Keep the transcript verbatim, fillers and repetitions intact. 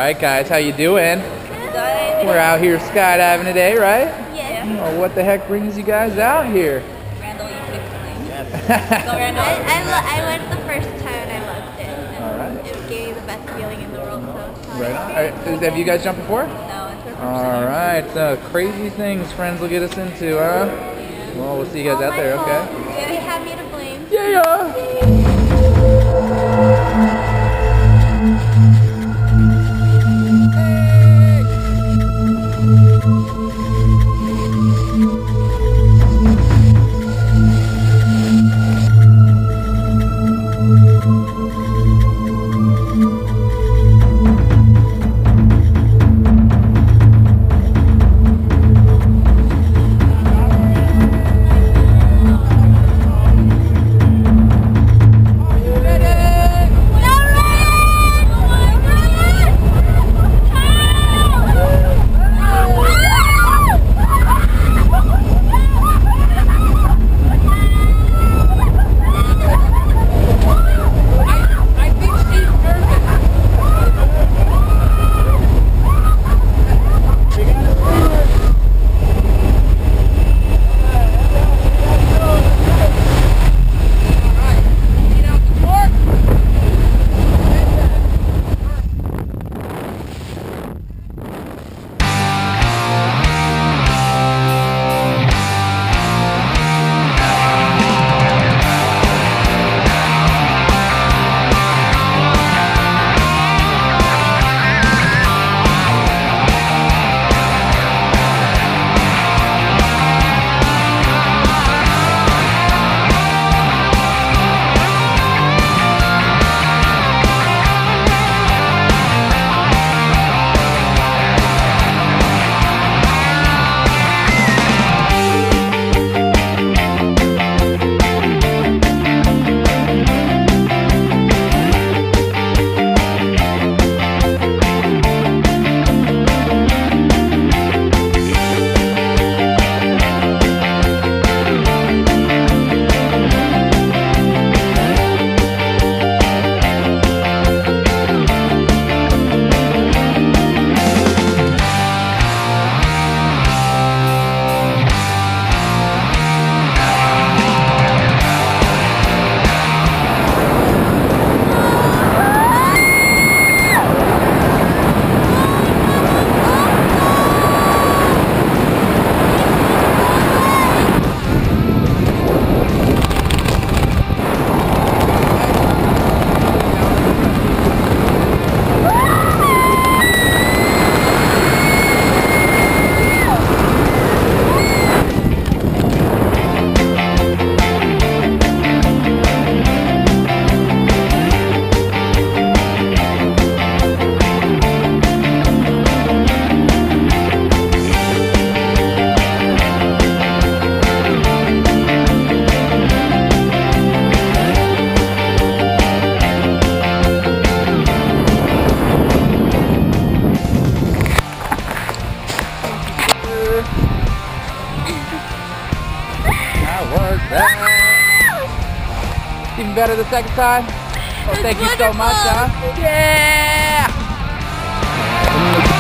Alright guys, how you doing? Good. We're out here skydiving today, right? Yeah. Oh, what the heck brings you guys out here? Randall, you picked me. Yes. Go Randall. I, I, lo I went the first time and I loved it. And Alright. it gave me the best feeling in the world. So Right on. Right. Have you guys jumped before? No, it's first time. Alright, so crazy things friends will get us into, huh? Well, we'll see you guys All out there, fault. okay? They have me to blame. Yeah! Even better the second time? Oh, thank you so much, huh? Yeah!